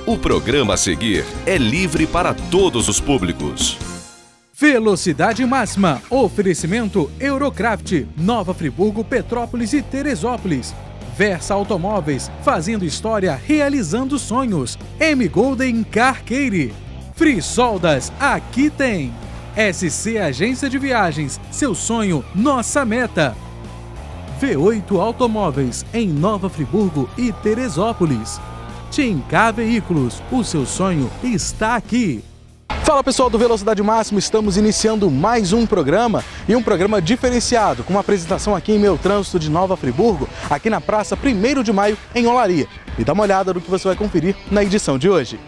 O programa a seguir é livre para todos os públicos. Velocidade máxima. Oferecimento Eurocraft, Nova Friburgo, Petrópolis e Teresópolis. Versa Automóveis, fazendo história, realizando sonhos. M Golden Car Care. Free Soldas, aqui tem. SC Agência de Viagens, seu sonho, nossa meta. V8 Automóveis, em Nova Friburgo e Teresópolis. Tincar Veículos, o seu sonho está aqui. Fala pessoal do Velocidade Máxima, estamos iniciando mais um programa e um programa diferenciado, com uma apresentação aqui em Meu Trânsito de Nova Friburgo, aqui na Praça 1º de Maio, em Olaria. E dá uma olhada no que você vai conferir na edição de hoje.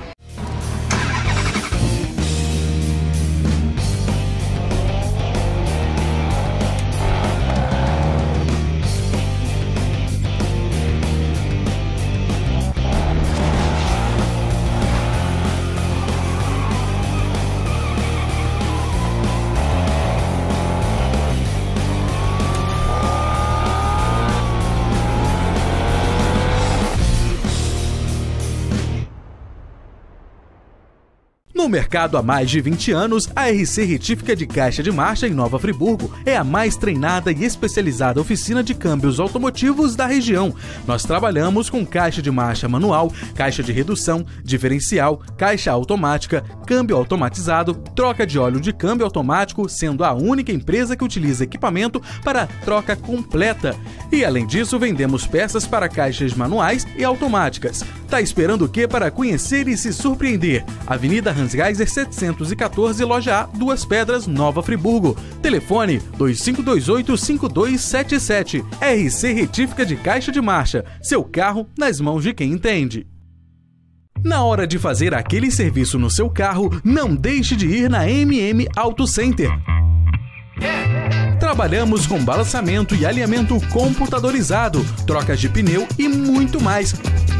No mercado há mais de 20 anos, a RC Retífica de Caixa de Marcha em Nova Friburgo é a mais treinada e especializada oficina de câmbios automotivos da região. Nós trabalhamos com caixa de marcha manual, caixa de redução, diferencial, caixa automática, câmbio automatizado, troca de óleo de câmbio automático, sendo a única empresa que utiliza equipamento para troca completa. E além disso, vendemos peças para caixas manuais e automáticas. Tá esperando o quê para conhecer e se surpreender? Avenida Hans Geiser 714, Loja A, Duas Pedras, Nova Friburgo. Telefone 2528-5277. RC Retífica de Caixa de Marcha. Seu carro nas mãos de quem entende. Na hora de fazer aquele serviço no seu carro, não deixe de ir na MM Auto Center. Trabalhamos com balançamento e alinhamento computadorizado, trocas de pneu e muito mais.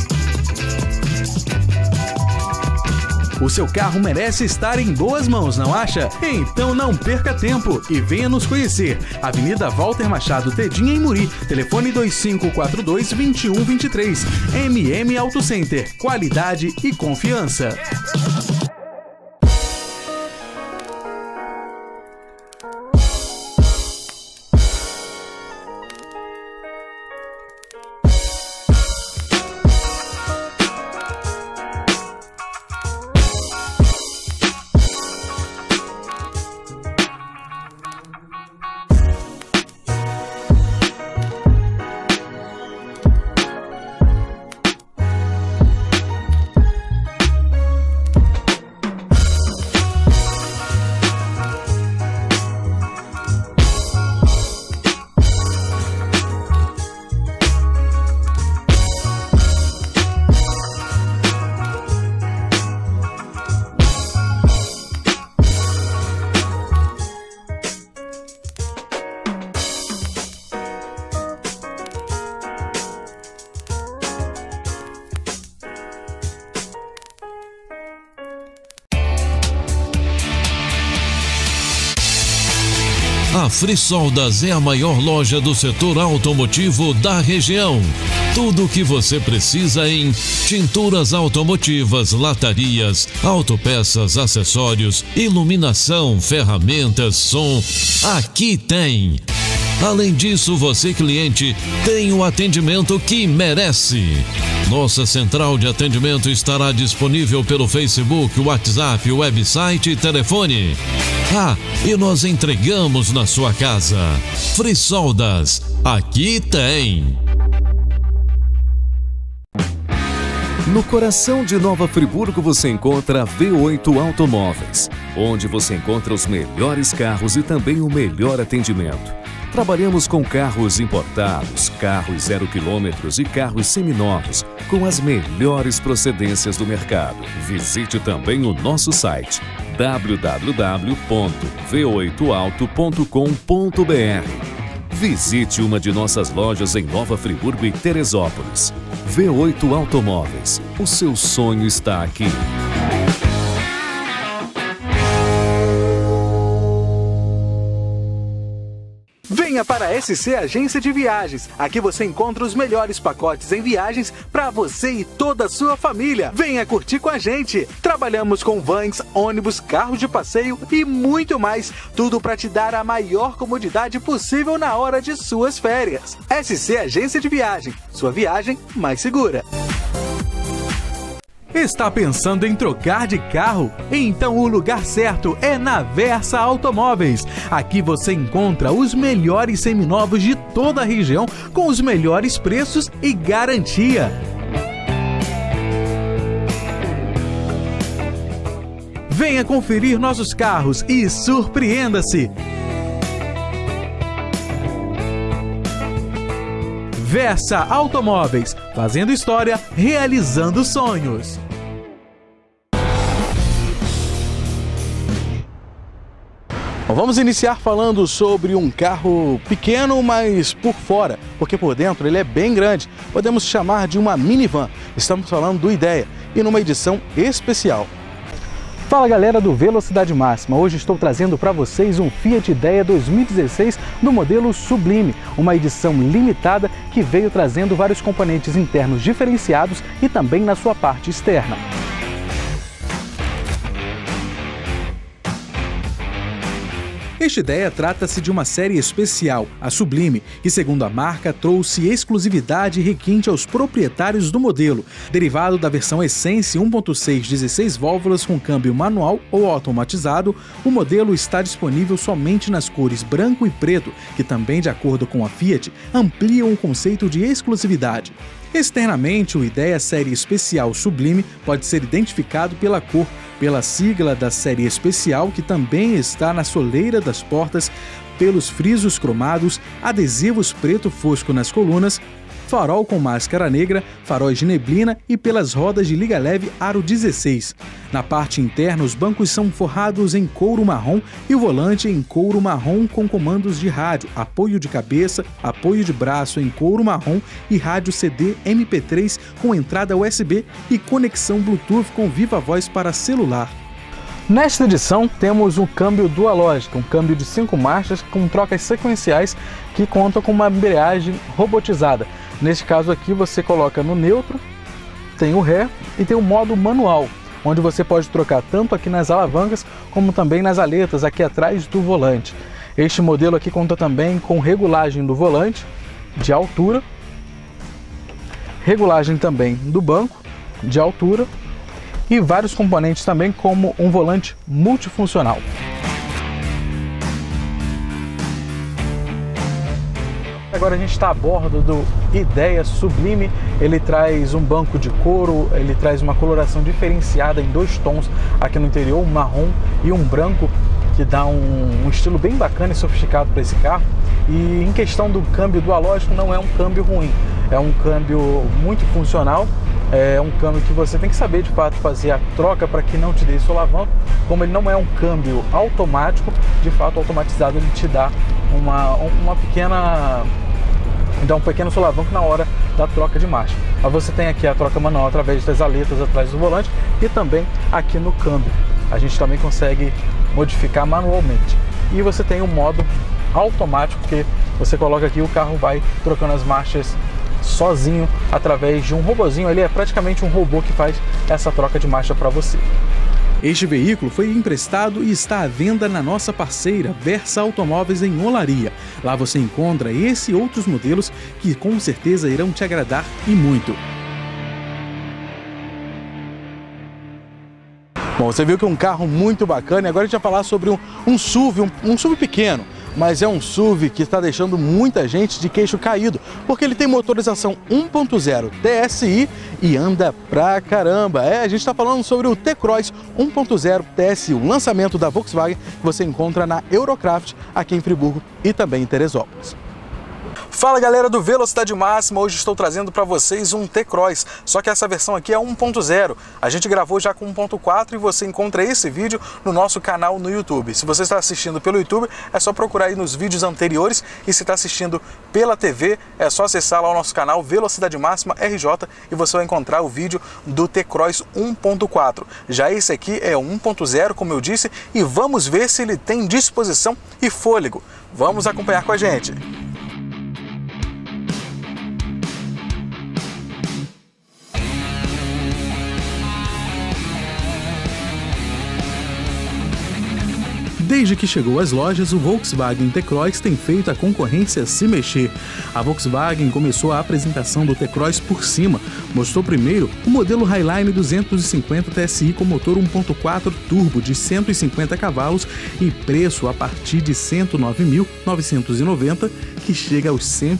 O seu carro merece estar em boas mãos, não acha? Então não perca tempo e venha nos conhecer. Avenida Walter Machado Tedinha, em Muri. Telefone 2542-2123. MM Auto Center. Qualidade e confiança. A Free Soldas é a maior loja do setor automotivo da região. Tudo o que você precisa em tinturas automotivas, latarias, autopeças, acessórios, iluminação, ferramentas, som. Aqui tem. Além disso, você cliente tem o atendimento que merece. Nossa central de atendimento estará disponível pelo Facebook, WhatsApp, website e telefone. Ah, e nós entregamos na sua casa. Free Soldas, aqui tem. No coração de Nova Friburgo você encontra a V8 Automóveis, onde você encontra os melhores carros e também o melhor atendimento. Trabalhamos com carros importados, carros 0 km e carros seminovos, com as melhores procedências do mercado. Visite também o nosso site www.v8auto.com.br. Visite uma de nossas lojas em Nova Friburgo e Teresópolis. V8 Automóveis, o seu sonho está aqui. Venha Venha para a SC Agência de Viagens. Aqui você encontra os melhores pacotes em viagens para você e toda a sua família. Venha curtir com a gente. Trabalhamos com vans, ônibus, carros de passeio e muito mais. Tudo para te dar a maior comodidade possível na hora de suas férias. SC Agência de Viagem. Sua viagem mais segura. Está pensando em trocar de carro? Então o lugar certo é na Versa Automóveis. Aqui você encontra os melhores seminovos de toda a região com os melhores preços e garantia. Venha conferir nossos carros e surpreenda-se! Versa Automóveis, fazendo história, realizando sonhos. Bom, vamos iniciar falando sobre um carro pequeno, mas por fora, porque por dentro ele é bem grande. Podemos chamar de uma minivan. Estamos falando do Ideia e numa edição especial. Fala galera do Velocidade Máxima, hoje estou trazendo para vocês um Fiat Ideia 2016 no modelo Sublime, uma edição limitada que veio trazendo vários componentes internos diferenciados e também na sua parte externa. Este Ideia trata-se de uma série especial, a Sublime, que segundo a marca trouxe exclusividade e requinte aos proprietários do modelo. Derivado da versão Essence 1.6 16 válvulas com câmbio manual ou automatizado, o modelo está disponível somente nas cores branco e preto, que também, de acordo com a Fiat, ampliam o conceito de exclusividade. Externamente, o Ideia Série Especial Sublime pode ser identificado pela cor, pela sigla da série especial, que também está na soleira das portas, pelos frisos cromados, adesivos preto fosco nas colunas, farol com máscara negra, faróis de neblina e pelas rodas de liga leve aro 16. Na parte interna, os bancos são forrados em couro marrom e o volante em couro marrom com comandos de rádio, apoio de cabeça, apoio de braço em couro marrom e rádio CD MP3 com entrada USB e conexão Bluetooth com viva voz para celular. Nesta edição temos um câmbio dualógico, um câmbio de 5 marchas com trocas sequenciais que contam com uma embreagem robotizada. Neste caso aqui você coloca no neutro, tem o ré e tem o modo manual, onde você pode trocar tanto aqui nas alavancas como também nas aletas aqui atrás do volante. Este modelo aqui conta também com regulagem do volante de altura, regulagem também do banco de altura e vários componentes também como um volante multifuncional. Agora a gente está a bordo do Ideia Sublime, ele traz um banco de couro, ele traz uma coloração diferenciada em 2 tons aqui no interior, um marrom e um branco, que dá um estilo bem bacana e sofisticado para esse carro. E em questão do câmbio dualógico, não é um câmbio ruim, é um câmbio muito funcional, é um câmbio que você tem que saber de fato fazer a troca para que não te dê solavanco. Como ele não é um câmbio automático, de fato automatizado ele te dá um pequeno solavanco na hora da troca de marcha. Mas você tem aqui a troca manual através das aletas atrás do volante e também aqui no câmbio. A gente também consegue modificar manualmente. E você tem o modo automático, que você coloca aqui e o carro vai trocando as marchas sozinho através de um robozinho. Ele é praticamente um robô que faz essa troca de marcha para você. Este veículo foi emprestado e está à venda na nossa parceira Versa Automóveis em Olaria. Lá você encontra esse e outros modelos que com certeza irão te agradar e muito. Bom, você viu que é um carro muito bacana e agora a gente vai falar sobre um SUV, um SUV pequeno. Mas é um SUV que está deixando muita gente de queixo caído, porque ele tem motorização 1.0 TSI e anda pra caramba. A gente está falando sobre o T-Cross 1.0 TSI, o lançamento da Volkswagen que você encontra na Eurocraft aqui em Friburgo e também em Teresópolis. Fala galera do Velocidade Máxima, hoje estou trazendo para vocês um T-Cross, só que essa versão aqui é 1.0, a gente gravou já com 1.4 e você encontra esse vídeo no nosso canal no YouTube. Se você está assistindo pelo YouTube, é só procurar aí nos vídeos anteriores, e se está assistindo pela TV, é só acessar lá o nosso canal Velocidade Máxima RJ e você vai encontrar o vídeo do T-Cross 1.4. Já esse aqui é 1.0, como eu disse, e vamos ver se ele tem disposição e fôlego. Vamos acompanhar com a gente. Desde que chegou às lojas, o Volkswagen T-Cross tem feito a concorrência se mexer. A Volkswagen começou a apresentação do T-Cross por cima. Mostrou primeiro o modelo Highline 250 TSI com motor 1.4 turbo de 150 cavalos e preço a partir de R$ 109.990, que chega aos R$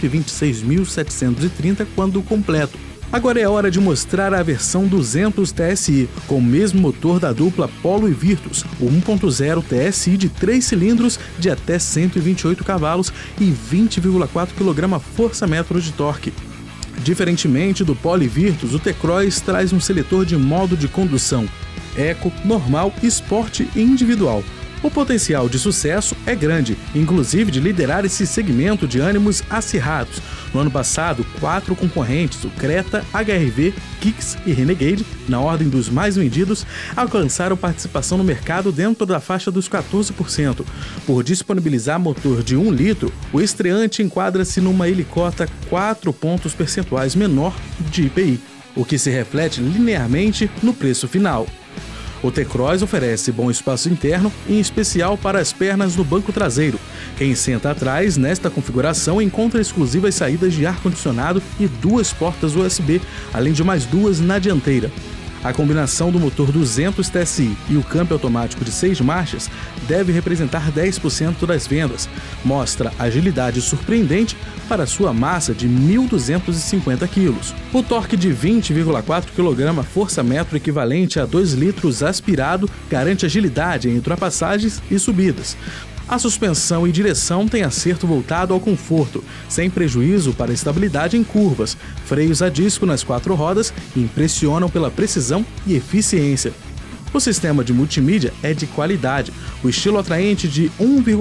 126.730 quando completo. Agora é hora de mostrar a versão 200 TSI, com o mesmo motor da dupla Polo e Virtus, o 1.0 TSI de 3 cilindros de até 128 cavalos e 20,4 kgfm de torque. Diferentemente do Polo e Virtus, o T-Cross traz um seletor de modo de condução Eco, Normal, Sport e Individual. O potencial de sucesso é grande, inclusive de liderar esse segmento de ânimos acirrados. No ano passado, 4 concorrentes, o Creta, HR-V, Kicks e Renegade, na ordem dos mais vendidos, alcançaram participação no mercado dentro da faixa dos 14%. Por disponibilizar motor de 1 litro, o estreante enquadra-se numa helicóptera 4 pontos percentuais menor de IPI, o que se reflete linearmente no preço final. O T-Cross oferece bom espaço interno, em especial para as pernas no banco traseiro. Quem senta atrás, nesta configuração, encontra exclusivas saídas de ar-condicionado e 2 portas USB, além de mais 2 na dianteira. A combinação do motor 200 TSI e o câmbio automático de 6 marchas deve representar 10% das vendas. Mostra agilidade surpreendente para sua massa de 1.250 kg. O torque de 20,4 kgfm equivalente a 2 litros aspirado garante agilidade em ultrapassagens e subidas. A suspensão e direção tem acerto voltado ao conforto, sem prejuízo para a estabilidade em curvas. Freios a disco nas 4 rodas impressionam pela precisão e eficiência. O sistema de multimídia é de qualidade. O estilo atraente de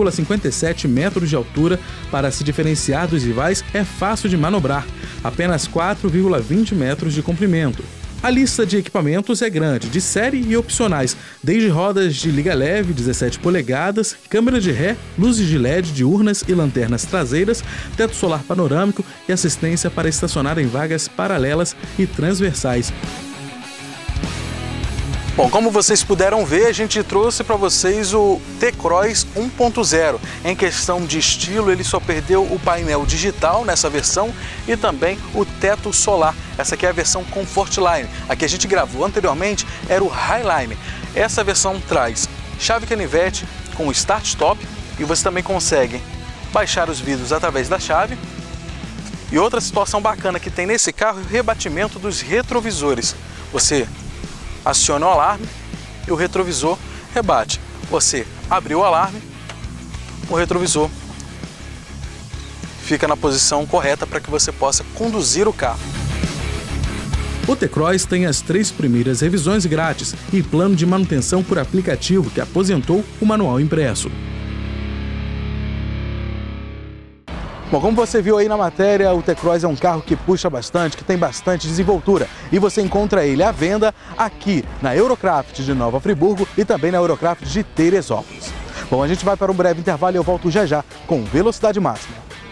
1,57 metros de altura para se diferenciar dos rivais é fácil de manobrar, apenas 4,20 metros de comprimento. A lista de equipamentos é grande, de série e opcionais, desde rodas de liga leve 17 polegadas, câmera de ré, luzes de LED diurnas e lanternas traseiras, teto solar panorâmico e assistência para estacionar em vagas paralelas e transversais. Bom, como vocês puderam ver, a gente trouxe para vocês o T-Cross 1.0. Em questão de estilo, ele só perdeu o painel digital nessa versão e também o teto solar. Essa aqui é a versão Comfortline. A que a gente gravou anteriormente era o Highline. Essa versão traz chave canivete com Start-Stop e você também consegue baixar os vidros através da chave. E outra situação bacana que tem nesse carro é o rebatimento dos retrovisores. Você aciona o alarme e o retrovisor rebate. Você abriu o alarme, o retrovisor fica na posição correta para que você possa conduzir o carro. O T-Cross tem as 3 primeiras revisões grátis e plano de manutenção por aplicativo que aposentou o manual impresso. Bom, como você viu aí na matéria, o T-Cross é um carro que puxa bastante, que tem bastante desenvoltura. E você encontra ele à venda aqui na Eurocraft de Nova Friburgo e também na Eurocraft de Teresópolis. Bom, a gente vai para um breve intervalo e eu volto já já com Velocidade Máxima.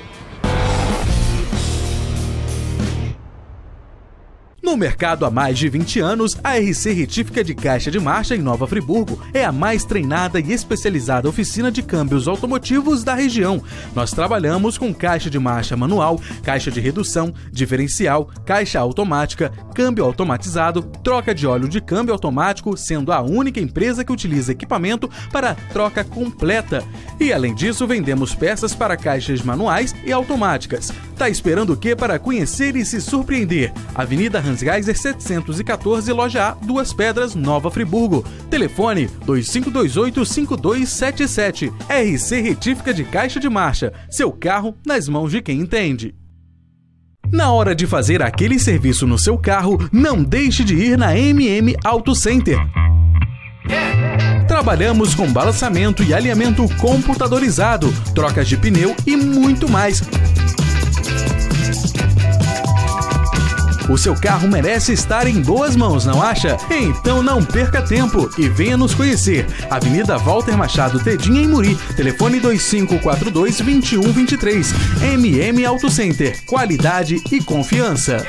No mercado há mais de 20 anos, a RC Retífica de Caixa de Marcha em Nova Friburgo é a mais treinada e especializada oficina de câmbios automotivos da região. Nós trabalhamos com caixa de marcha manual, caixa de redução, diferencial, caixa automática, câmbio automatizado, troca de óleo de câmbio automático, sendo a única empresa que utiliza equipamento para troca completa. E além disso, vendemos peças para caixas manuais e automáticas. Tá esperando o quê para conhecer e se surpreender? Avenida Hans Geiser 714, Loja A, Duas Pedras, Nova Friburgo. Telefone 2528-5277. RC Retífica de Caixa de Marcha. Seu carro nas mãos de quem entende. Na hora de fazer aquele serviço no seu carro, não deixe de ir na MM Auto Center. Trabalhamos com balançamento e alinhamento computadorizado, trocas de pneu e muito mais. O seu carro merece estar em boas mãos, não acha? Então não perca tempo e venha nos conhecer. Avenida Walter Machado Tedinha, em Muri. Telefone 2542-2123. MM Auto Center. Qualidade e confiança.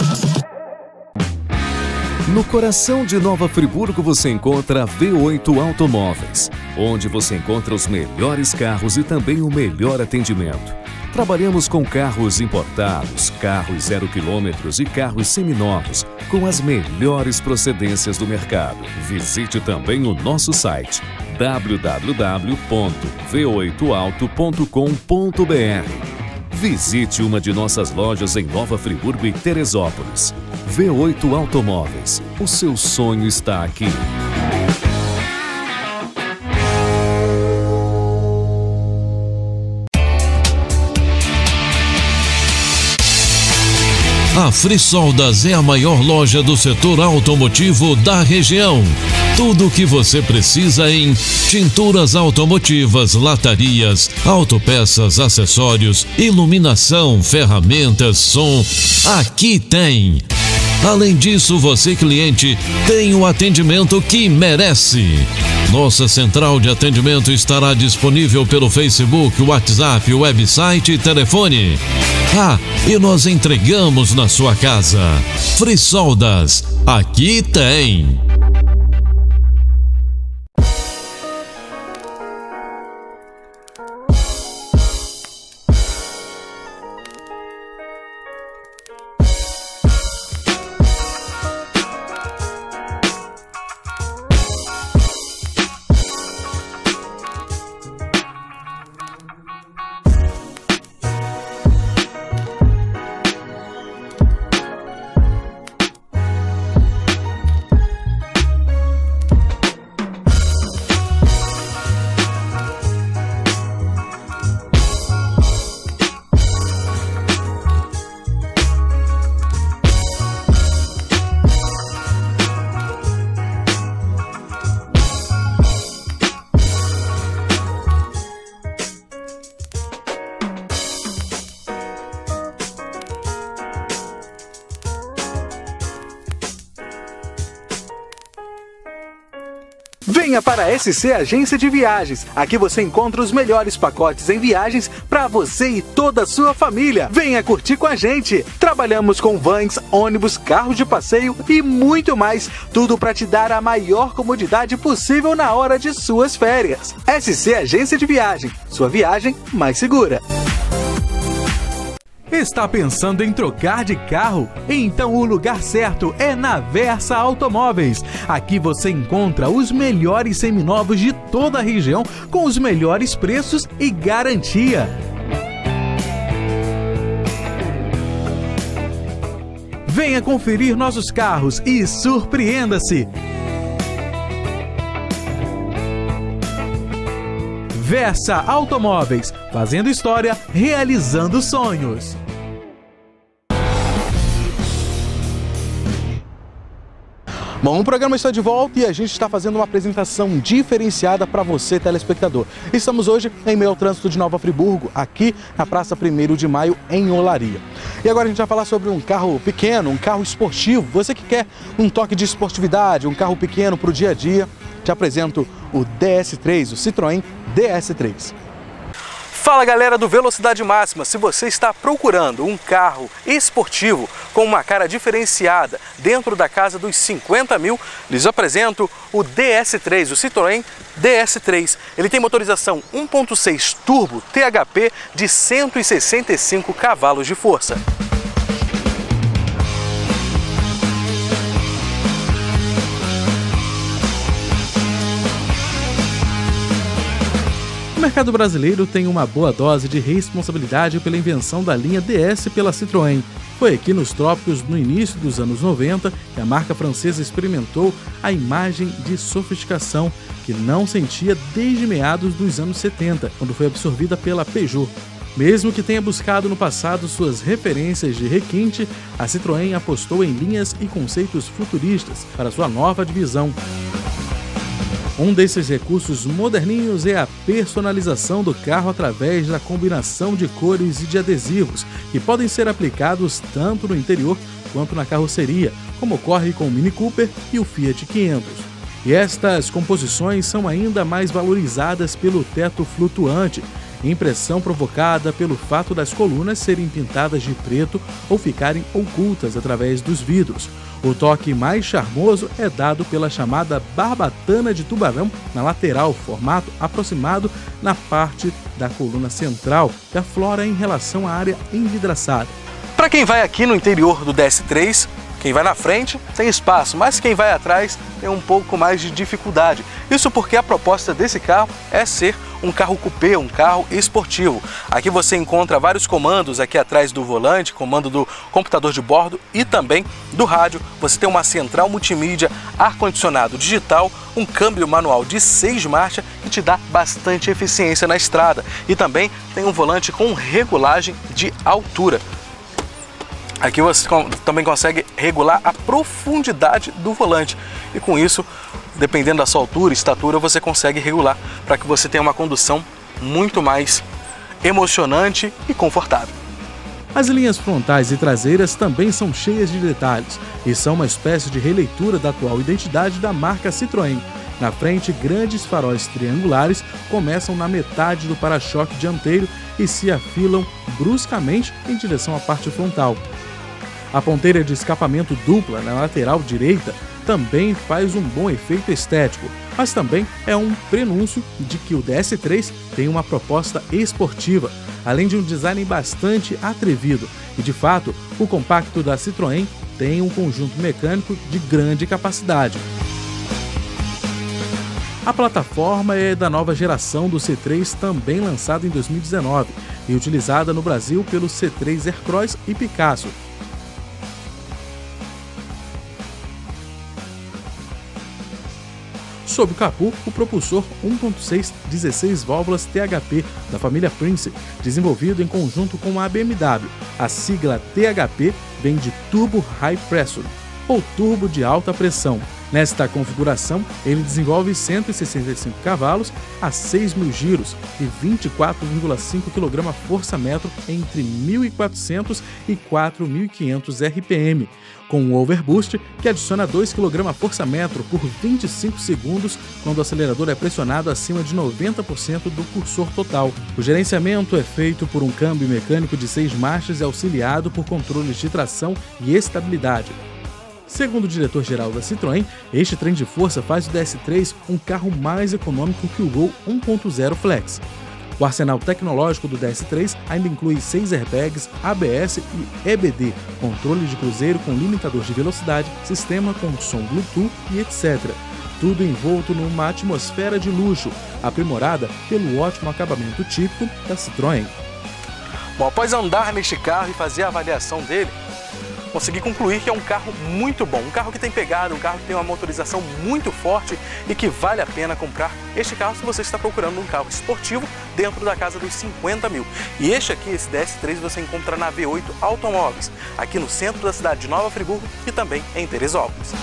No coração de Nova Friburgo você encontra a V8 Automóveis, onde você encontra os melhores carros e também o melhor atendimento. Trabalhamos com carros importados, carros 0 km e carros seminovos, com as melhores procedências do mercado. Visite também o nosso site www.v8auto.com.br. Visite uma de nossas lojas em Nova Friburgo e Teresópolis. V8 Automóveis, o seu sonho está aqui. A Frisoldas é a maior loja do setor automotivo da região. Tudo o que você precisa em tinturas automotivas, latarias, autopeças, acessórios, iluminação, ferramentas, som. Aqui tem. Além disso, você cliente tem o atendimento que merece. Nossa central de atendimento estará disponível pelo Facebook, WhatsApp, website e telefone. Ah, e nós entregamos na sua casa. Frisoldas, aqui tem. Venha para a SC Agência de Viagens. Aqui você encontra os melhores pacotes em viagens para você e toda a sua família. Venha curtir com a gente. Trabalhamos com vans, ônibus, carros de passeio e muito mais. Tudo para te dar a maior comodidade possível na hora de suas férias. SC Agência de Viagem. Sua viagem mais segura. Está pensando em trocar de carro? Então o lugar certo é na Versa Automóveis. Aqui você encontra os melhores seminovos de toda a região com os melhores preços e garantia. Venha conferir nossos carros e surpreenda-se! Versa Automóveis, fazendo história, realizando sonhos. Bom, o programa está de volta e a gente está fazendo uma apresentação diferenciada para você, telespectador. Estamos hoje em meio ao trânsito de Nova Friburgo, aqui na Praça 1º de Maio, em Olaria. E agora a gente vai falar sobre um carro pequeno, um carro esportivo. Você que quer um toque de esportividade, um carro pequeno para o dia a dia, te apresento o DS3, o Citroën DS3. Fala galera do Velocidade Máxima, se você está procurando um carro esportivo com uma cara diferenciada dentro da casa dos 50 mil, lhes apresento o DS3, o Citroën DS3. Ele tem motorização 1.6 turbo THP de 165 cavalos de força. O mercado brasileiro tem uma boa dose de responsabilidade pela invenção da linha DS pela Citroën. Foi aqui nos trópicos, no início dos anos 90, que a marca francesa experimentou a imagem de sofisticação que não sentia desde meados dos anos 70, quando foi absorvida pela Peugeot. Mesmo que tenha buscado no passado suas referências de requinte, a Citroën apostou em linhas e conceitos futuristas para sua nova divisão. Um desses recursos moderninhos é a personalização do carro através da combinação de cores e de adesivos, que podem ser aplicados tanto no interior quanto na carroceria, como ocorre com o Mini Cooper e o Fiat 500. E estas composições são ainda mais valorizadas pelo teto flutuante, impressão provocada pelo fato das colunas serem pintadas de preto ou ficarem ocultas através dos vidros. O toque mais charmoso é dado pela chamada barbatana de tubarão na lateral, formato aproximado na parte da coluna central, que aflora em relação à área envidraçada. Para quem vai aqui no interior do DS3, quem vai na frente tem espaço, mas quem vai atrás tem um pouco mais de dificuldade. Isso porque a proposta desse carro é ser um carro coupé, um carro esportivo. Aqui você encontra vários comandos aqui atrás do volante, comando do computador de bordo e também do rádio. Você tem uma central multimídia, ar-condicionado digital, um câmbio manual de 6 marchas que te dá bastante eficiência na estrada. E também tem um volante com regulagem de altura. Aqui você também consegue regular a profundidade do volante e com isso, dependendo da sua altura e estatura, você consegue regular para que você tenha uma condução muito mais emocionante e confortável. As linhas frontais e traseiras também são cheias de detalhes e são uma espécie de releitura da atual identidade da marca Citroën. Na frente, grandes faróis triangulares começam na metade do para-choque dianteiro e se afilam bruscamente em direção à parte frontal. A ponteira de escapamento dupla na lateral direita também faz um bom efeito estético, mas também é um prenúncio de que o DS3 tem uma proposta esportiva, além de um design bastante atrevido. E de fato, o compacto da Citroën tem um conjunto mecânico de grande capacidade. A plataforma é da nova geração do C3, também lançada em 2019 e utilizada no Brasil pelo C3 Aircross e Picasso. Sob o capô, o propulsor 1.6 16 válvulas THP da família Prince, desenvolvido em conjunto com a BMW. A sigla THP vem de Turbo High Pressure, ou turbo de alta pressão. Nesta configuração, ele desenvolve 165 cavalos a 6.000 giros e 24,5 kgfm entre 1.400 e 4.500 RPM, com um overboost que adiciona 2 kgfm por 25 segundos quando o acelerador é pressionado acima de 90% do cursor total. O gerenciamento é feito por um câmbio mecânico de 6 marchas e auxiliado por controles de tração e estabilidade. Segundo o diretor-geral da Citroën, este trem de força faz do DS3 um carro mais econômico que o Gol 1.0 Flex. O arsenal tecnológico do DS3 ainda inclui 6 airbags, ABS e EBD, controle de cruzeiro com limitador de velocidade, sistema com som Bluetooth e etc. Tudo envolto numa atmosfera de luxo, aprimorada pelo ótimo acabamento típico da Citroën. Bom, após andar neste carro e fazer a avaliação dele, consegui concluir que é um carro muito bom, um carro que tem pegada, um carro que tem uma motorização muito forte e que vale a pena comprar este carro se você está procurando um carro esportivo dentro da casa dos 50 mil. E este aqui, esse DS3, você encontra na V8 Automóveis, aqui no centro da cidade de Nova Friburgo e também em Teresópolis.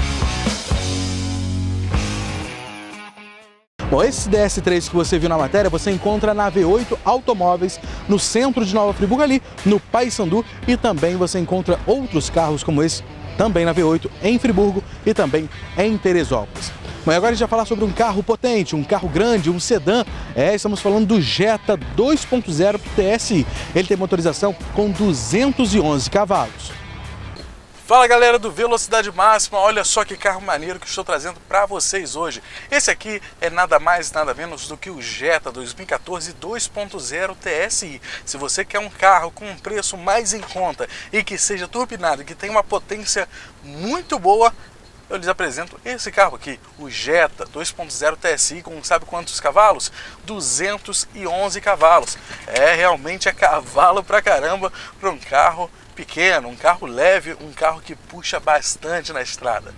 Bom, esse DS3 que você viu na matéria, você encontra na V8 Automóveis, no centro de Nova Friburgo, ali no Paissandu, e também você encontra outros carros como esse, também na V8, em Friburgo e também em Teresópolis. Bom, e agora a gente vai falar sobre um carro potente, um carro grande, um sedã. Estamos falando do Jetta 2.0 TSI. Ele tem motorização com 211 cavalos. Fala galera do Velocidade Máxima, olha só que carro maneiro que estou trazendo para vocês hoje. Esse aqui é nada mais nada menos do que o Jetta 2014 2.0 TSI. Se você quer um carro com um preço mais em conta e que seja turbinado, que tenha uma potência muito boa, eu lhes apresento esse carro aqui, o Jetta 2.0 TSI, com sabe quantos cavalos? 211 cavalos. Realmente é cavalo pra caramba para um carro pequeno, um carro leve, um carro que puxa bastante na estrada.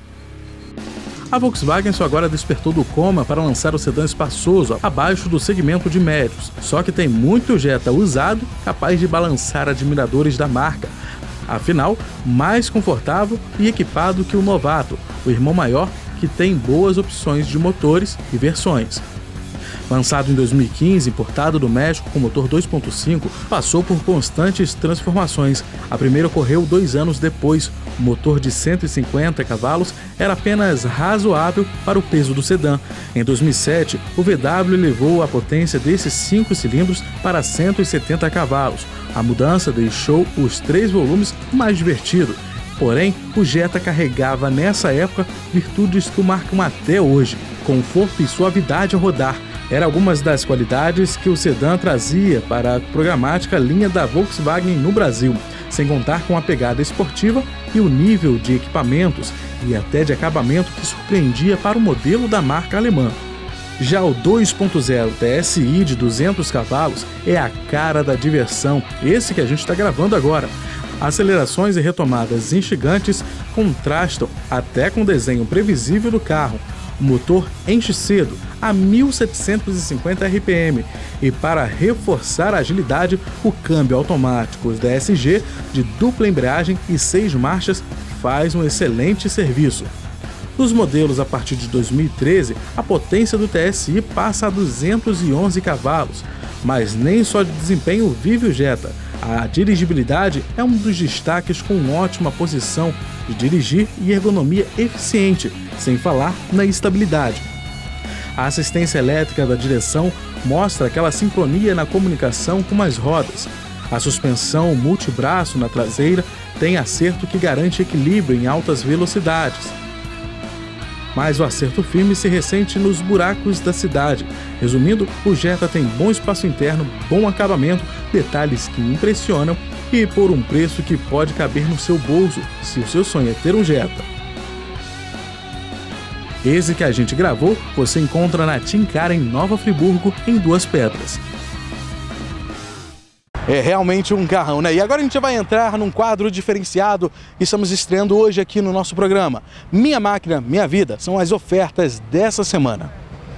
A Volkswagen só agora despertou do coma para lançar o sedã espaçoso abaixo do segmento de médios, só que tem muito Jetta usado capaz de balançar admiradores da marca. Afinal, mais confortável e equipado que o Novato, o irmão maior que tem boas opções de motores e versões. Lançado em 2015, importado do México com motor 2.5, passou por constantes transformações. A primeira ocorreu 2 anos depois. O motor de 150 cavalos era apenas razoável para o peso do sedã. Em 2007, o VW elevou a potência desses 5 cilindros para 170 cavalos. A mudança deixou os 3 volumes mais divertidos. Porém, o Jetta carregava nessa época virtudes que o marcam até hoje: conforto e suavidade ao rodar. Eram algumas das qualidades que o sedã trazia para a programática linha da Volkswagen no Brasil, sem contar com a pegada esportiva e o nível de equipamentos e até de acabamento que surpreendia para o modelo da marca alemã. Já o 2.0 TSI de 200 cavalos é a cara da diversão, esse que a gente está gravando agora. Acelerações e retomadas instigantes contrastam até com o desenho previsível do carro. O motor enche cedo, a 1.750 RPM, e para reforçar a agilidade, o câmbio automático DSG de dupla embreagem e 6 marchas faz um excelente serviço. Nos modelos a partir de 2013, a potência do TSI passa a 211 cavalos, mas nem só de desempenho vive o Jetta. A dirigibilidade é um dos destaques, com ótima posição de dirigir e ergonomia eficiente, sem falar na estabilidade. A assistência elétrica da direção mostra aquela sincronia na comunicação com as rodas. A suspensão multibraço na traseira tem acerto que garante equilíbrio em altas velocidades. Mas o acerto firme se ressente nos buracos da cidade. Resumindo, o Jetta tem bom espaço interno, bom acabamento, detalhes que impressionam e por um preço que pode caber no seu bolso, se o seu sonho é ter um Jetta. Esse que a gente gravou, você encontra na TimCar em Nova Friburgo, em Duas Pedras. É realmente um carrão, né? E agora a gente vai entrar num quadro diferenciado que estamos estreando hoje aqui no nosso programa. Minha Máquina, Minha Vida, são as ofertas dessa semana.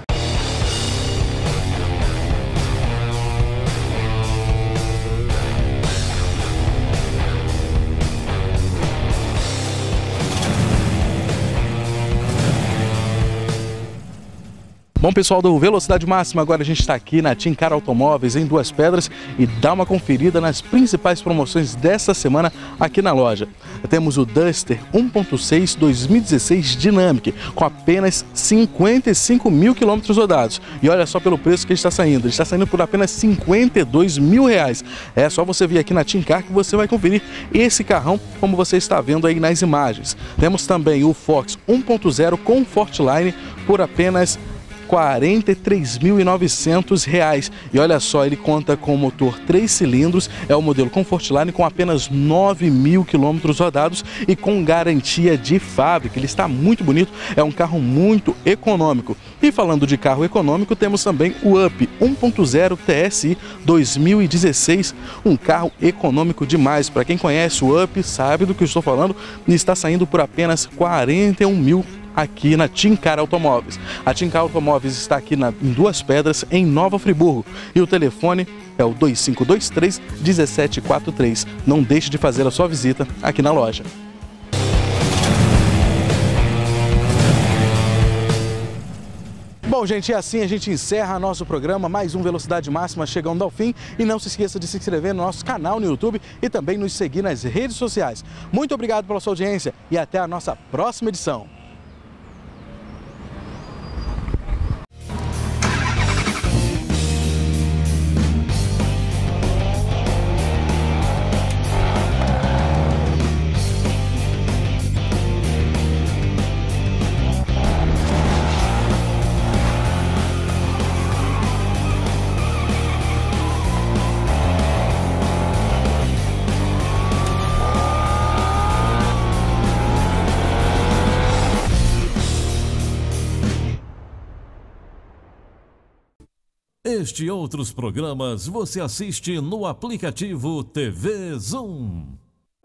Bom, pessoal do Velocidade Máxima, agora a gente está aqui na TimCar Automóveis em Duas Pedras e dá uma conferida nas principais promoções dessa semana aqui na loja. Temos o Duster 1.6 2016 Dynamic com apenas 55 mil quilômetros rodados. E olha só pelo preço que ele está saindo. Ele está saindo por apenas 52 mil reais. É só você vir aqui na TimCar que você vai conferir esse carrão como você está vendo aí nas imagens. Temos também o Fox 1.0 Comfortline por apenas R$ 43.900. E olha só, ele conta com motor 3 cilindros, é o modelo Comfortline com apenas 9 mil quilômetros rodados e com garantia de fábrica. Ele está muito bonito, é um carro muito econômico. E falando de carro econômico, temos também o Up 1.0 TSI 2016, um carro econômico demais. Para quem conhece o Up, sabe do que eu estou falando, e está saindo por apenas 41 mil aqui na TimCar Automóveis. A TimCar Automóveis está aqui em Duas Pedras, em Nova Friburgo. E o telefone é o 2523-1743. Não deixe de fazer a sua visita aqui na loja. Bom, gente, e assim a gente encerra nosso programa. Mais um Velocidade Máxima chegando ao fim. E não se esqueça de se inscrever no nosso canal no YouTube e também nos seguir nas redes sociais. Muito obrigado pela sua audiência e até a nossa próxima edição. Este e outros programas você assiste no aplicativo TV Zoom.